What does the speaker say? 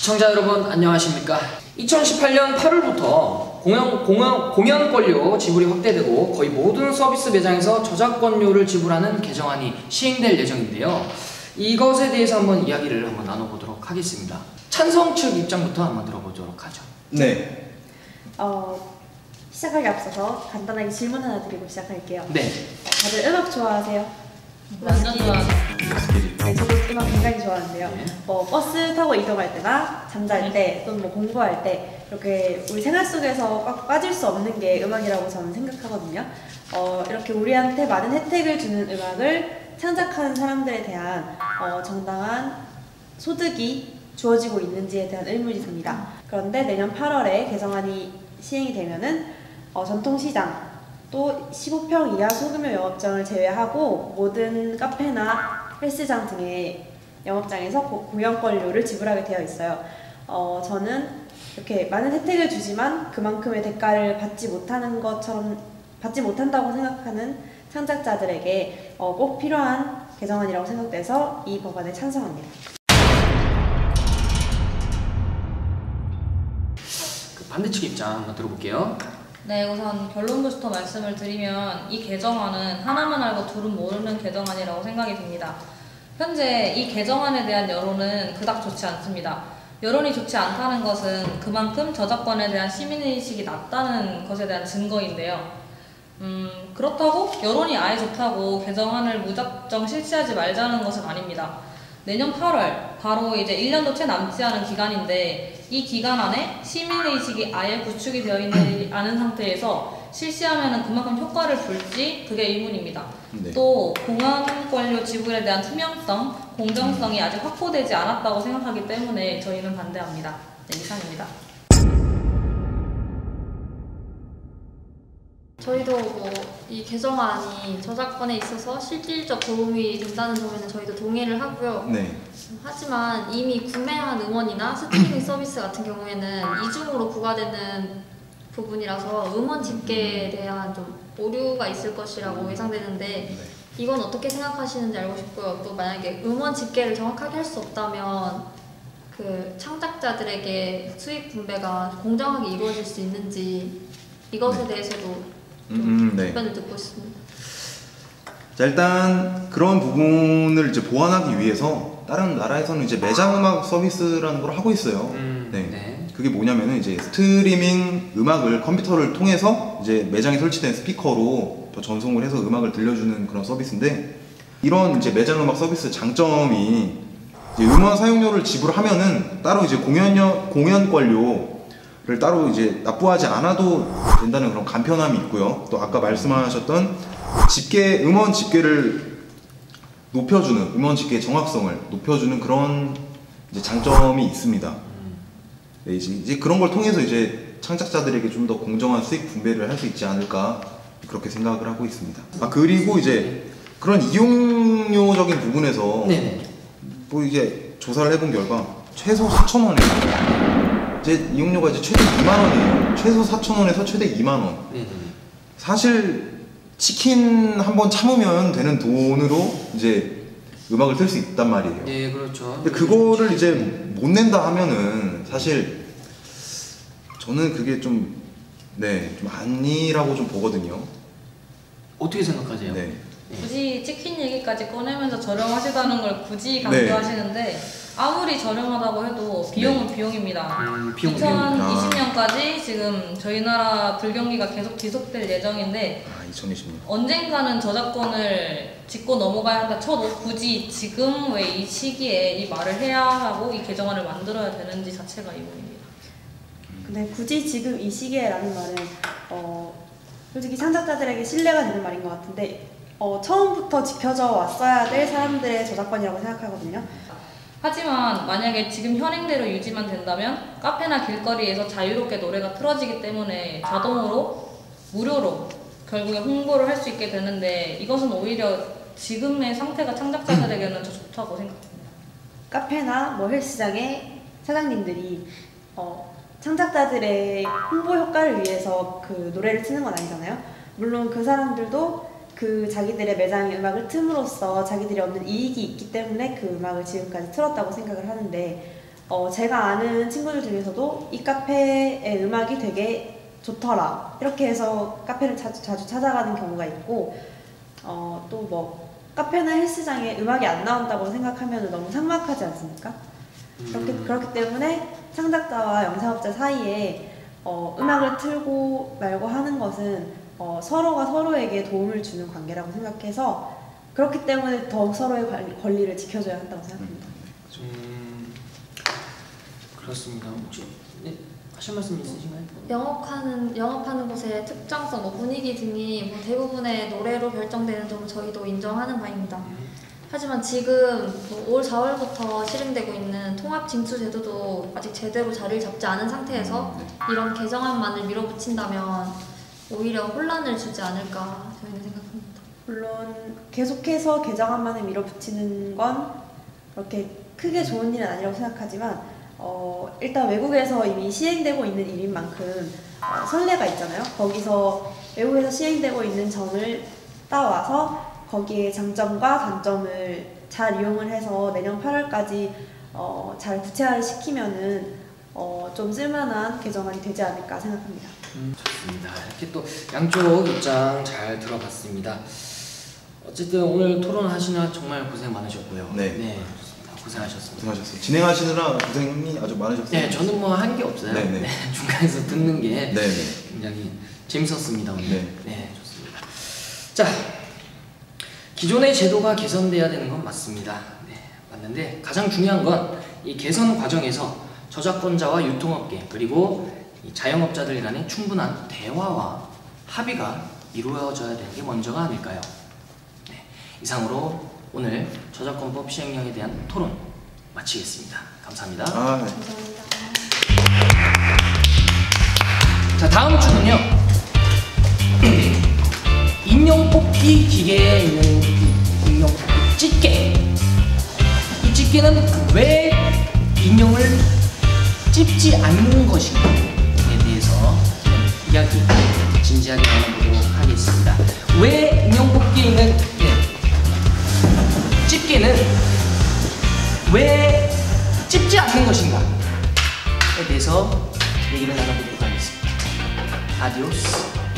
시청자 여러분 안녕하십니까. 2018년 8월부터 공연권료 지불이 확대되고 거의 모든 서비스 매장에서 저작권료를 지불하는 개정안이 시행될 예정인데요. 이것에 대해서 한번 이야기를 한번 나눠보도록 하겠습니다. 찬성 측 입장부터 한번 들어보도록 하죠. 네. 시작하기 앞서서 간단하게 질문 하나 드리고 시작할게요. 네. 다들 음악 좋아하세요? 완전 좋아하죠. 네, 저도 음악 굉장히 좋아하는데요. 네. 버스 타고 이동할 때나 잠잘 때 또는 공부할 때 이렇게 우리 생활 속에서 꽉 빠질 수 없는 게 음악이라고 저는 생각하거든요. 이렇게 우리한테 많은 혜택을 주는 음악을 창작하는 사람들에 대한 정당한 소득이 주어지고 있는지에 대한 의문이 듭니다. 그런데 내년 8월에 개정안이 시행이 되면은 전통시장 또 15평 이하 소규모 영업장을 제외하고 모든 카페나 헬스장 등의 영업장에서 공연권료를 지불하게 되어 있어요. 저는 이렇게 많은 혜택을 주지만 그만큼의 대가를 받지 못한다고 생각하는 창작자들에게 꼭 필요한 개정안이라고 생각돼서 이 법안에 찬성합니다. 반대측 입장 한번 들어볼게요. 네, 우선 결론부터 말씀을 드리면 이 개정안은 하나만 알고 둘은 모르는 개정안이라고 생각이 듭니다. 현재 이 개정안에 대한 여론은 그닥 좋지 않습니다. 여론이 좋지 않다는 것은 그만큼 저작권에 대한 시민의식이 낮다는 것에 대한 증거인데요. 그렇다고 여론이 아예 좋다고 개정안을 무작정 실시하지 말자는 것은 아닙니다. 내년 8월, 바로 이제 1년도 채 남지 않은 기간인데 이 기간 안에 시민의식이 아예 구축이 되어 있지 않은 상태에서 실시하면 그만큼 효과를 볼지 그게 의문입니다. 네. 또 공연권료 지불에 대한 투명성, 공정성이 아직 확보되지 않았다고 생각하기 때문에 저희는 반대합니다. 네, 이상입니다. 저희도 이 개정안이 저작권에 있어서 실질적 도움이 된다는 점에는 저희도 동의를 하고요. 네. 하지만 이미 구매한 음원이나 스트리밍 서비스 같은 경우에는 이중으로 부과되는 부분이라서 음원 집계에 대한 좀 오류가 있을 것이라고 예상되는데 네. 이건 어떻게 생각하시는지 알고 싶고요. 또 만약에 음원 집계를 정확하게 할 수 없다면 그 창작자들에게 수익 분배가 공정하게 이루어질 수 있는지 이것에 대해서도 좀 네. 답변을 듣고 있습니다. 자, 일단 그런 부분을 이제 보완하기 위해서 다른 나라에서는 이제 매장 음악 서비스라는 걸 하고 있어요. 네. 네. 그게 뭐냐면은 이제 스트리밍 음악을 컴퓨터를 통해서 이제 매장에 설치된 스피커로 전송을 해서 음악을 들려주는 그런 서비스인데, 이런 이제 매장 음악 서비스 장점이 이제 음원 사용료를 지불하면은 따로 이제 공연권료를 따로 이제 납부하지 않아도 된다는 그런 간편함이 있고요. 또 아까 말씀하셨던 음원 집계를 높여주는, 음원 집계의 정확성을 높여주는 그런 이제 장점이 있습니다. 네, 이제 그런 걸 통해서 이제 창작자들에게 좀 더 공정한 수익 분배를 할 수 있지 않을까 그렇게 생각을 하고 있습니다. 그리고 이제 그런 이용료적인 부분에서 네네. 뭐 이제 조사를 해본 결과 최소 4,000원에서 이제 이용료가 이제 최대 2만 원이에요. 최소 4,000원에서 최대 2만 원. 네네. 사실 치킨 한 번 참으면 되는 돈으로 이제 음악을 틀 수 있단 말이에요. 네, 그렇죠. 근데 그거를 이제 못 낸다 하면은 사실 저는 그게 좀 아니라고 좀 보거든요. 어떻게 생각하세요? 네. 굳이 치킨 얘기까지 꺼내면서 저렴하시다는 걸 굳이 강조하시는데 아무리 저렴하다고 해도 비용은 비용입니다. 비용. 2020년까지 지금 저희 나라 불경기가 계속 지속될 예정인데 2020년. 언젠가는 저작권을 짚고 넘어가야 한다 쳐도 굳이 지금 왜 이 시기에 이 말을 해야 하고 이 개정안을 만들어야 되는지 자체가 의문입니다. 근데 굳이 지금 이 시기에라는 말은 솔직히 창작자들에게 신뢰가 되는 말인 것 같은데 처음부터 지켜져 왔어야 될 사람들의 저작권이라고 생각하거든요. 하지만 만약에 지금 현행대로 유지만 된다면 카페나 길거리에서 자유롭게 노래가 틀어지기 때문에 자동으로 무료로 결국에 홍보를 할 수 있게 되는데 이것은 오히려 지금의 상태가 창작자들에게는 더 좋다고 생각합니다. 카페나 헬스장의 사장님들이 창작자들의 홍보 효과를 위해서 그 노래를 트는 건 아니잖아요. 물론 그 사람들도 그 자기들의 매장의 음악을 틈으로써 자기들이 얻는 이익이 있기 때문에 그 음악을 지금까지 틀었다고 생각을 하는데 제가 아는 친구들 중에서도 이 카페의 음악이 되게 좋더라 이렇게 해서 카페를 자주 찾아가는 경우가 있고 또 뭐 카페나 헬스장에 음악이 안 나온다고 생각하면 너무 삭막하지 않습니까? 그렇기 때문에 창작자와 영상업자 사이에 음악을 틀고 말고 하는 것은 서로가 서로에게 도움을 주는 관계라고 생각해서 그렇기 때문에 더욱 서로의 권리를 지켜줘야 한다고 생각합니다. 그렇습니다. 혹시 하실 말씀 있으신가요? 영업하는 곳의 특정성, 뭐 분위기 등이 뭐 대부분의 노래로 결정되는 점을 저희도 인정하는 바입니다. 하지만 지금 올 4월부터 실행되고 있는 통합 징수 제도도 아직 제대로 자리를 잡지 않은 상태에서 이런 개정안만을 밀어붙인다면 오히려 혼란을 주지 않을까 저희는 생각합니다. 물론 계속해서 개정안만을 밀어붙이는 건 그렇게 크게 좋은 일은 아니라고 생각하지만 일단 외국에서 이미 시행되고 있는 일인 만큼 선례가 있잖아요. 거기서 외국에서 시행되고 있는 점을 따와서 거기에 장점과 단점을 잘 이용을 해서 내년 8월까지 잘 구체화를 시키면은 좀 쓸만한 개정안이 되지 않을까 생각합니다. 좋습니다. 이렇게 또 양쪽 입장 잘 들어봤습니다. 어쨌든 오늘 토론하시느라 정말 고생 많으셨고요. 네. 좋습니다. 고생하셨습니다. 고생하셨어요. 진행하시느라 고생이 아주 많으셨어요. 네, 저는 뭐 한 게 없어요. 네네. 네, 중간에서 듣는 게 네네. 굉장히 재밌었습니다. 오늘. 네. 네, 좋습니다. 자, 기존의 제도가 개선돼야 되는 건 맞습니다. 네, 맞는데 가장 중요한 건 이 개선 과정에서 저작권자와 유통업계 그리고 이 자영업자들 간의 충분한 대화와 합의가 이루어져야 되는 게 먼저가 아닐까요? 네, 이상으로 오늘 저작권법 시행령에 대한 토론 마치겠습니다. 감사합니다. 네. 감사합니다. 자, 다음 주는요. 인형 뽑기 기계에 있는 인형 뽑기 집게. 이 집게는 왜 인형을 찝지 않는 것인가에 대해서 이야기 진지하게 나눠보도록 하겠습니다. 왜 인형 뽑기에 있는 집게는 왜 찝지 않는 것인가에 대해서 얘기를 나눠보도록 하겠습니다. 아디오스.